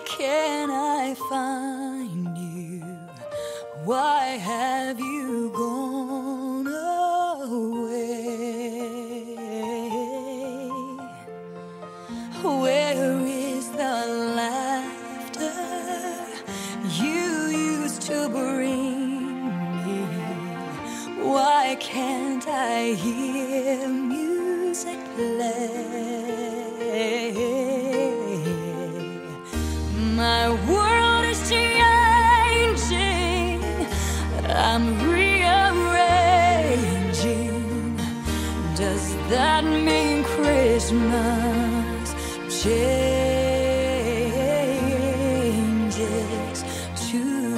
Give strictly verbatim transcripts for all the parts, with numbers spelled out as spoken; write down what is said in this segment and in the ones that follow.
can I find you? Why have you gone away? Where is the laughter you used to bring me? Why can't I hear music play? My world is changing, I'm rearranging. Does that mean Christmas changes too?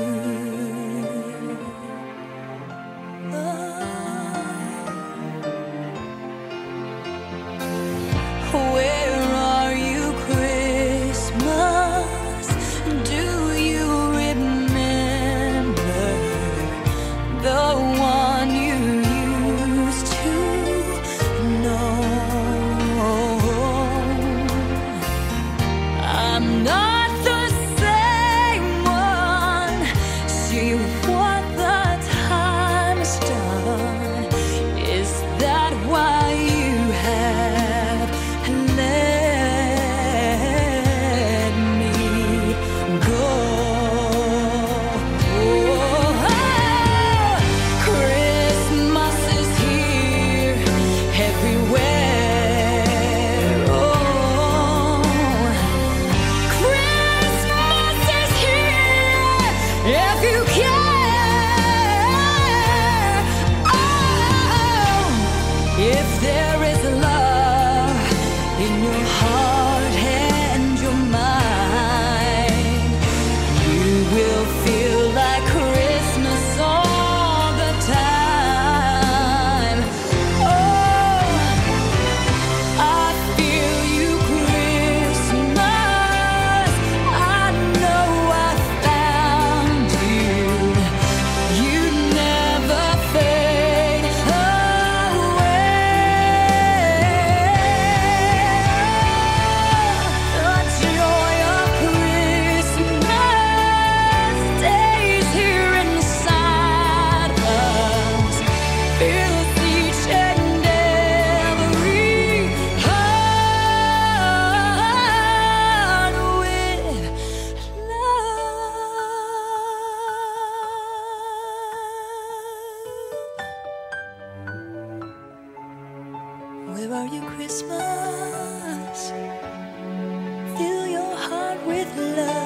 Oh. Where are you, Christmas? Do you remember the one you used to know? I'm not the same one. See what the time's done. Is that why you have let me go? Christmas is here everywhere. Oh, Christmas is here if you care. Oh, if there is love in your heart and your mind, you will feel like Christmas all the time. Oh, I feel you, Christmas. I know I found you. You never fade away. The joy of Christmas stays here inside us, fills each and every heart with love. Where are you, Christmas? Fill your heart with love.